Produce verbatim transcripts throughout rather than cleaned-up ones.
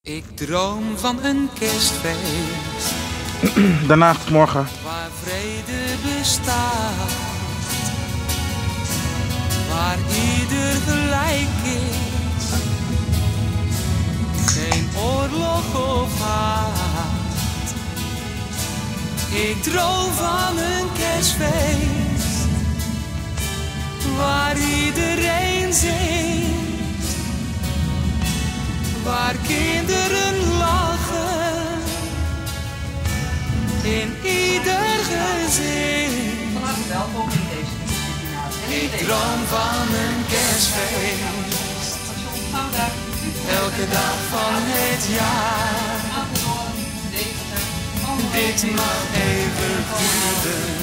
Ik droom van een kerstfeest. Daarna morgen. Waar vrede bestaat. Waar ieder gelijk is. Geen oorlog of haat. Ik droom van een kerstfeest. Waar iedereen zingt. Waar kinderen lachen. In ieder gezin. Welkom in deze institutie. Ik droom van een kerstfeest. Elke dag van het jaar. Dit mag even duren.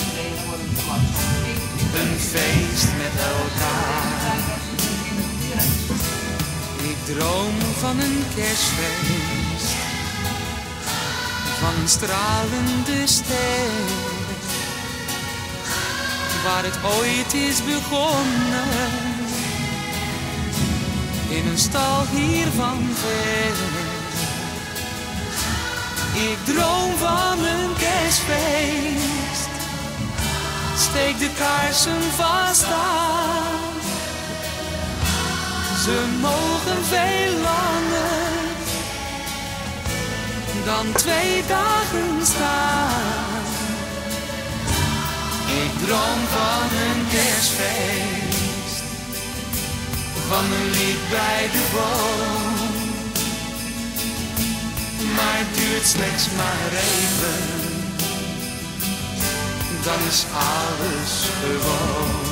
Een feest met elkaar. Ik droom van een kerstfeest. Van een stralende ster. Waar het ooit is begonnen. In een stal hier van ver. Ik droom van een kerstfeest. Steek de kaarsen vast aan. Ze mogen veel langer dan twee dagen staan. Ik droom van een kerstfeest. Van een lied bij de boom. Maar het duurt slechts maar even. Dan is alles gewoon.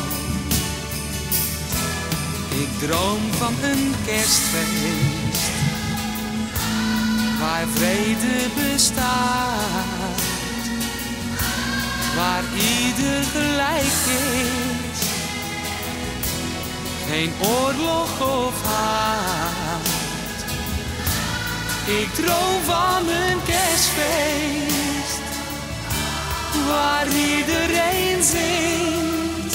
Ik droom van een kerstfeest. Waar vrede bestaat. Waar ieder gelijk is. Geen oorlog of haat. Ik droom van een kerstfeest. Waar iedereen zingt.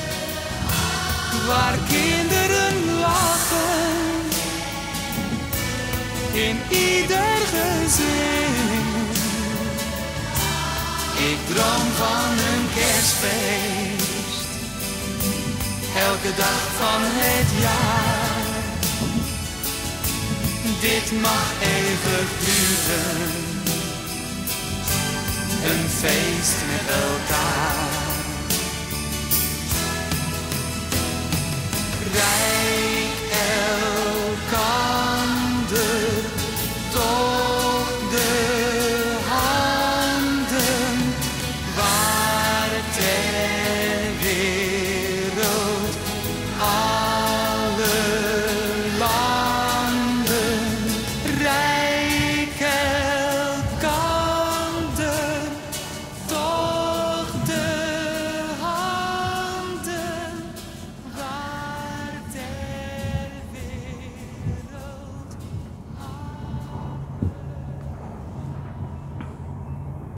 Waar kinderen lachen. In ieder gezin. Ik droom van een kerstfeest. Elke dag van het jaar. Dit mag even duren. Een feest met elkaar.